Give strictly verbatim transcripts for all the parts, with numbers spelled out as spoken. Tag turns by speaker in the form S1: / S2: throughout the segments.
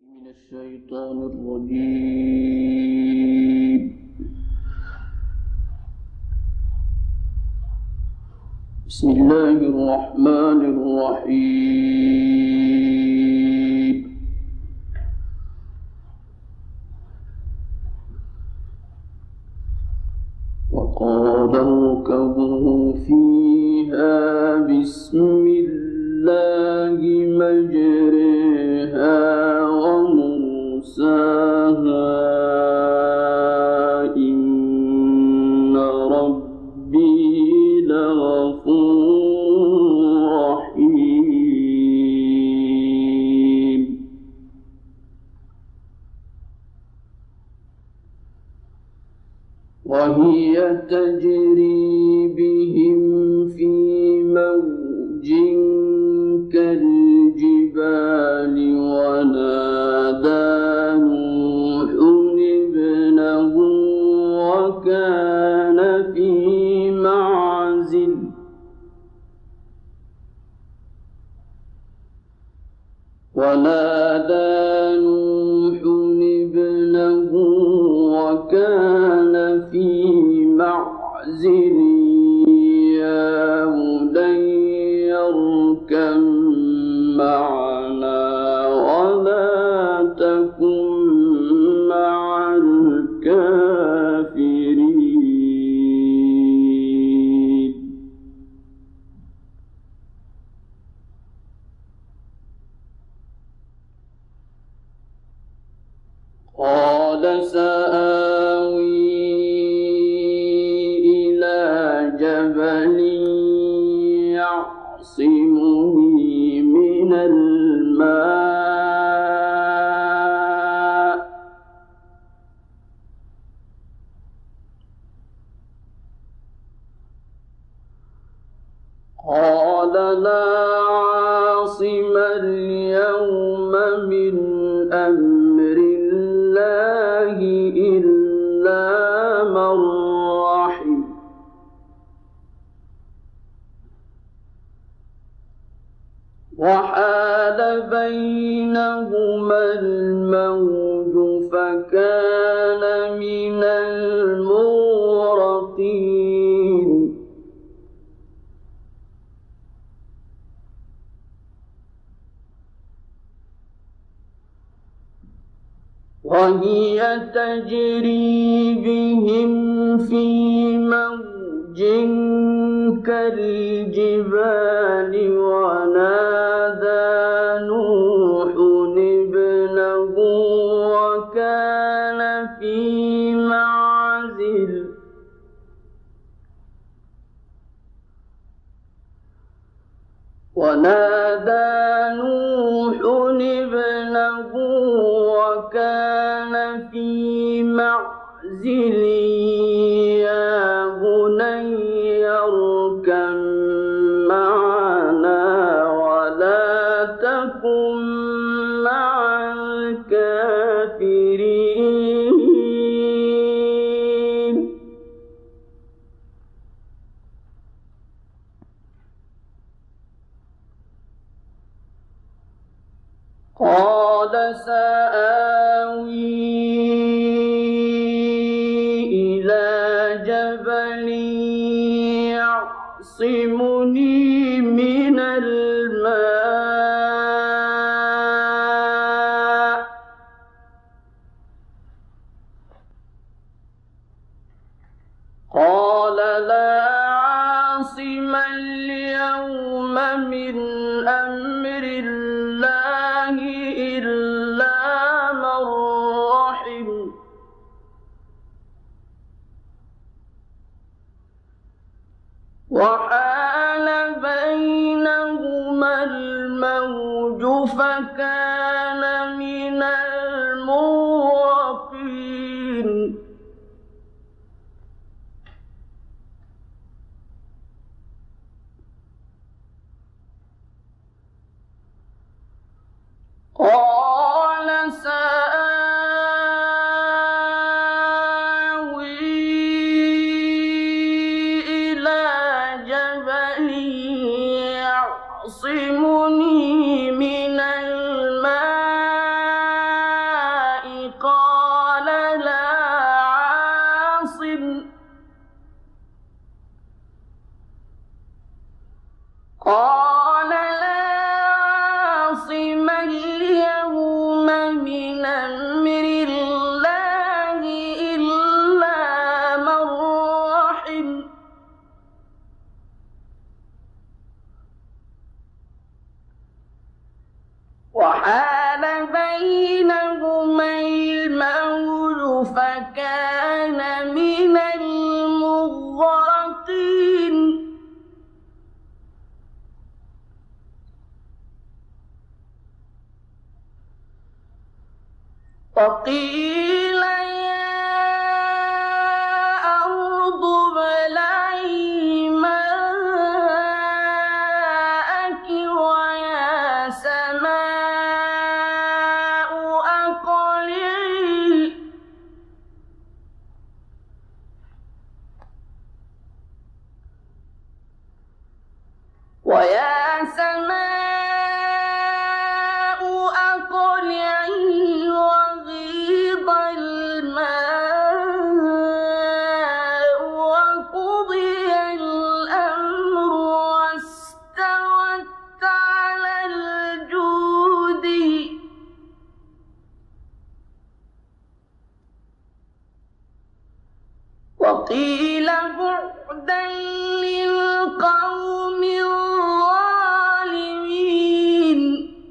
S1: من الشيطان الرجيم. بسم الله الرحمن الرحيم. وقال اركبوا فيها بسم الله مجريها ومرساها إن ربي لغفور رحيم. وهي تجري بهم في موج كالجبال ونادى نوح ابنه وكان في معزل ونادى نوح ابنه وكان في معزل يا بني اركب معنا ولا تكن مع الكافرين. قال سآوي إلى جبل يعصمني من الماء قال لا عاصم اليوم من أمر الله إلا من رحم وحال بينهما الموج فكان من المغرقين. وهي تجري بهم في موج كالجبال ونادى نوح ابنه وكان في معزل ونادى نوح ابنه وكان في معزل يا بني اركب معنا ولا تكن مع الكافرين. قال سآوي إلى جبل يعصمني من الماء قال لا عاصم اليوم من أمر الله إلا من رحم وحال بينهما الموج فكان من المغرقين. قال سآوي إلى جبل يعصمني من الماء قال لا عاصم اليوم من أمر الله إلا من رحم وحال بينهما الموج فكان من المغرقين وقيل يا أرض ابلعي ماءك ويا سماء أقلعي ويا سماء أقلعي وغيض الماء وقضي الأمر واستوت على الجود وقيل بعدا للقوم الظالمين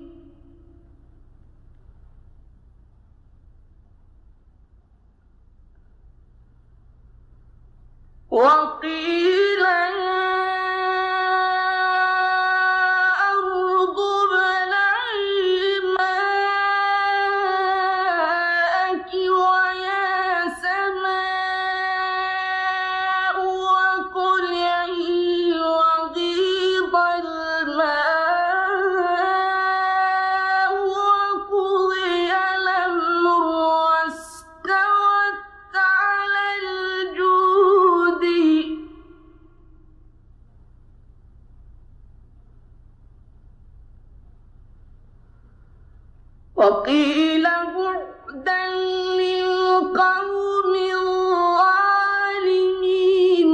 S1: وقيل يا أرض ابلعي ماءك ويا سماء أقلعي وغيض الماء وقضي الأمر واستوت على الجود وقيل بعدا للقوم الظالمين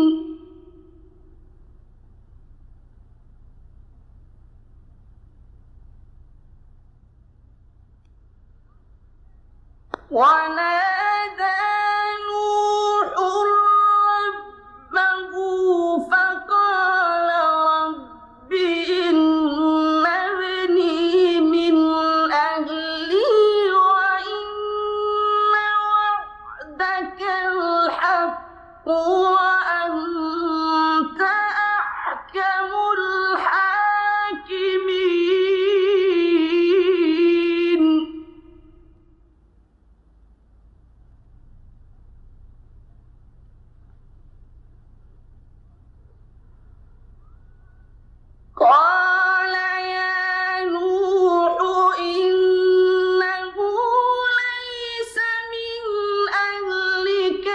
S1: ونادى نوح ربه فقال رب إن ابني من أهلي وإن وعدك الحق وأنت أحكم الحاكمين قال يا نوح إنه ليس من أهلك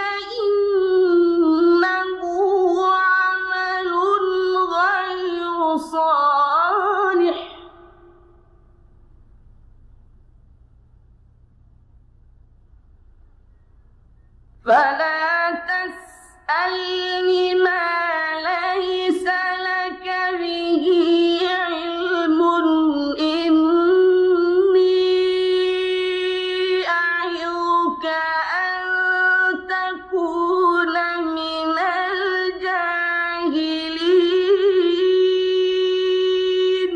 S1: إنه عمل غير صالح فلا تسألني ما ليس لك به علم إني أعظك أن تكون من الجاهلين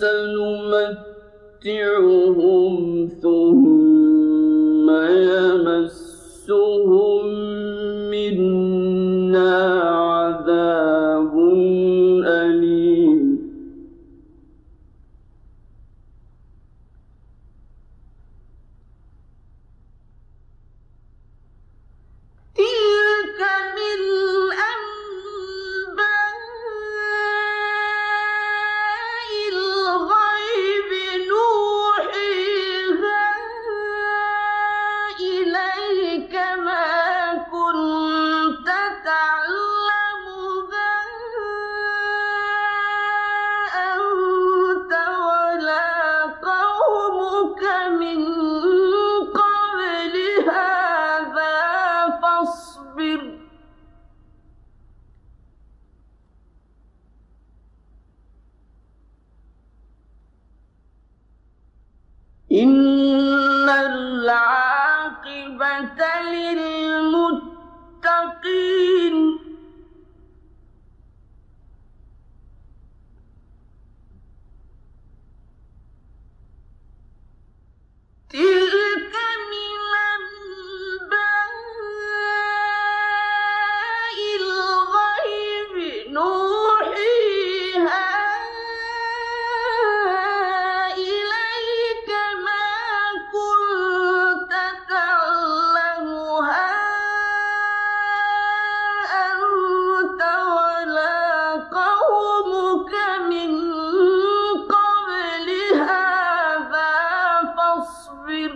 S1: سنمتعهم ثم يمسهم منا عذاب أليم تلك من أنباء الغيب نوحيها إليك ما كنت تعلمها أنت ولا قومك من قبل هذا فاصبر إن العاقبة للمتقين تلك من أنباء الغيب نوحيها إليك ما كنت تعلمها أنت ولا قومك من قبل هذا فاصبر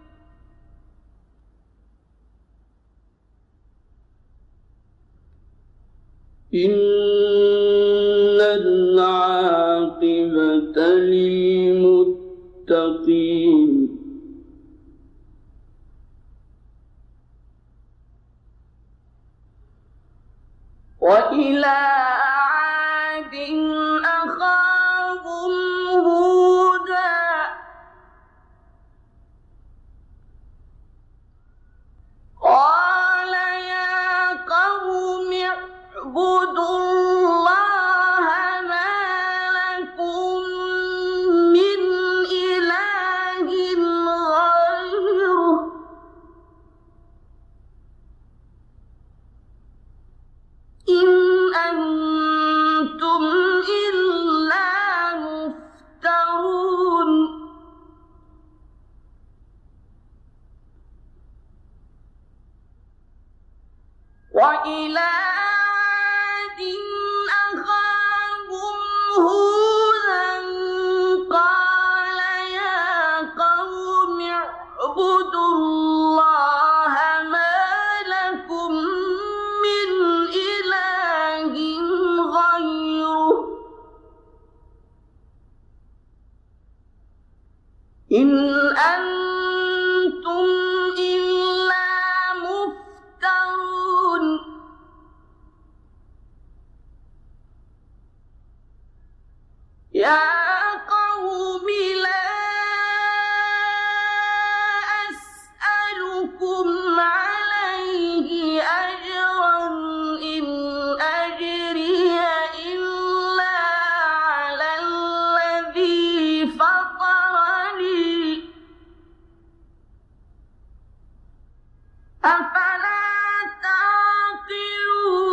S1: إن العاقبة للمتقين وإلى عاد أخاهم هودا قال يا قوم اعبدوا الله ما لكم من إله غيره إن أنتم إلا مفترون وإلى عاد أخاهم هودا قال يا قوم اعبدوا الله ما لكم من إله غيره إن أنتم إلا مفترون يا قوم لا أسألكم عليه أجرا إن أجري إلا على الذي فطرني أفلا تعقلون.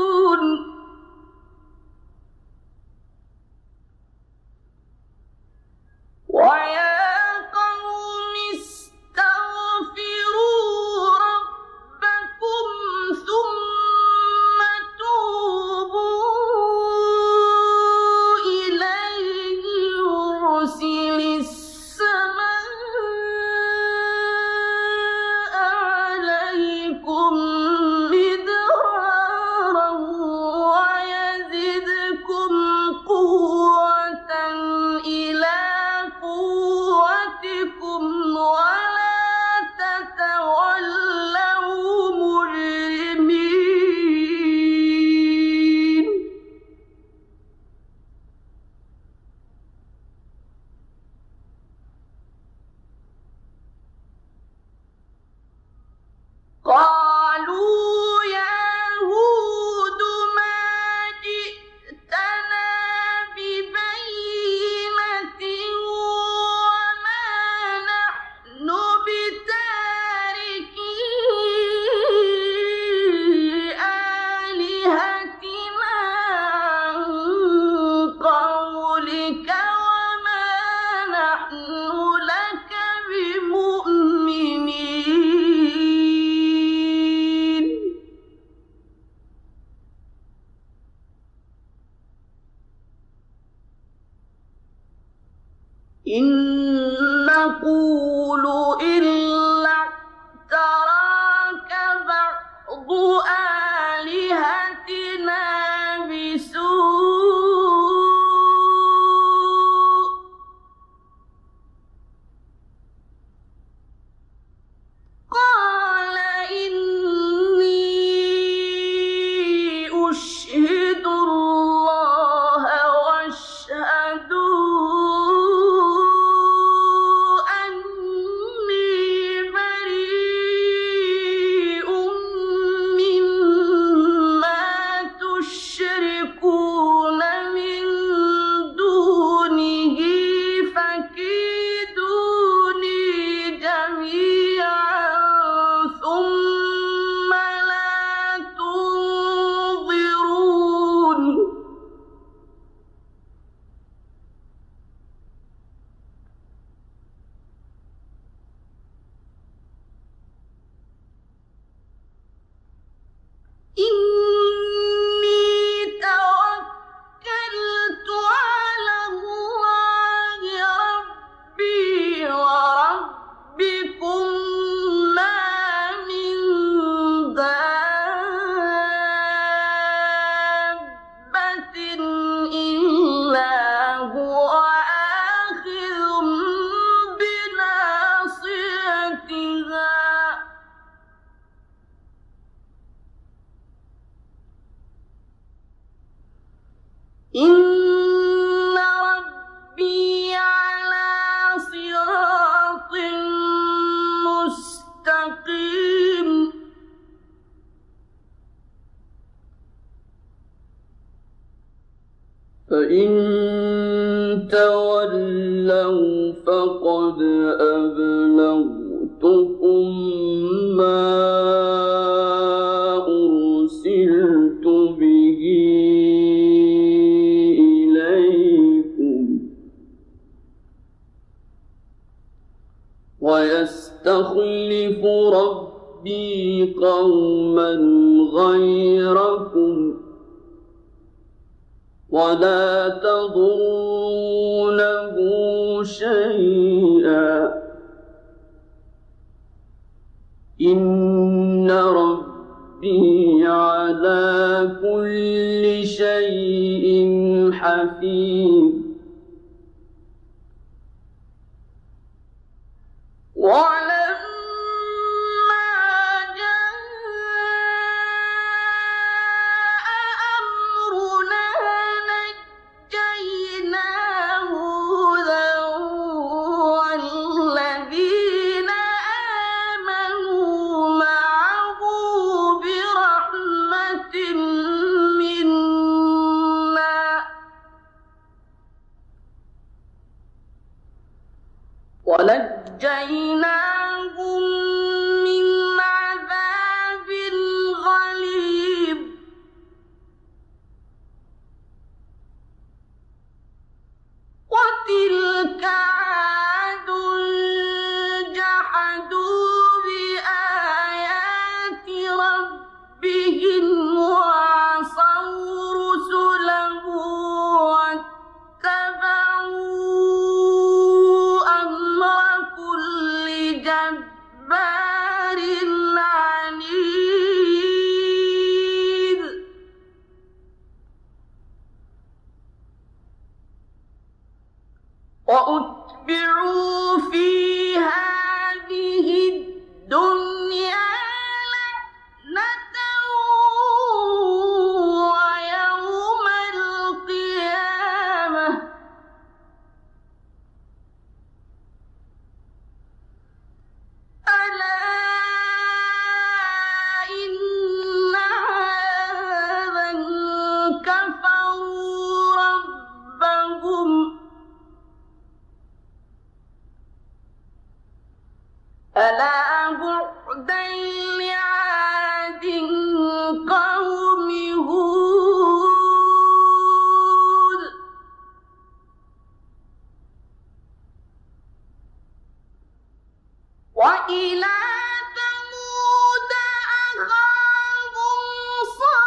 S1: إن نقول إلا اعتراك بعض آلهتنا بسوء قال إني أشهد الله واشهدوا إن ربي على صراط مستقيم فإن تولوا فقد أبلغتكم ما أرسلت به ويستخلف ربي قوما غيركم ولا تضرونه شيئا إن ربي على كل شيء حفيظ ولما جاء أمرنا نجينا هودا والذين آمنوا معه برحمة منا ونجيناهم من عذاب غليظ وتلك عاد جحدوا بآيات ربهم وعصوا رسله جبار عنيد وأتبعوا في هذه الدنيا لعنة ويوم القيامة ألا إن عادا كفروا ربهم ألا بعدا لعاد قوم هود وإلى ثمود أخاهم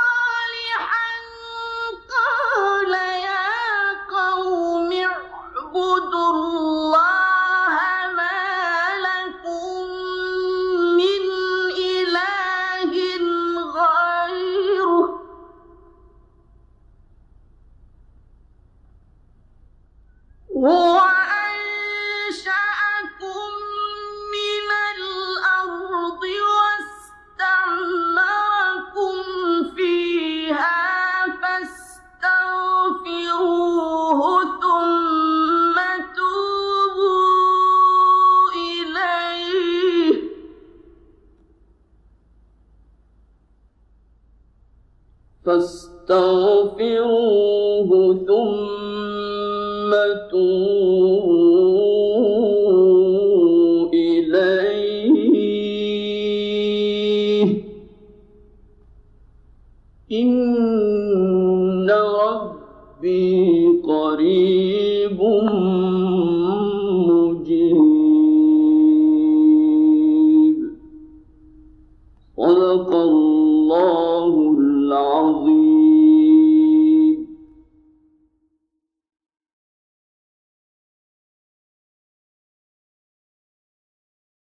S1: صالحا قال يا قوم اعبدوا اعبدوا الله ما لكم من إله غيره هو أنشأكم من الأرض واستعمركم فيها فاستغفروه ثم توبوا إليه فاستغفروه ثم توبوا إليه إن ربي قريب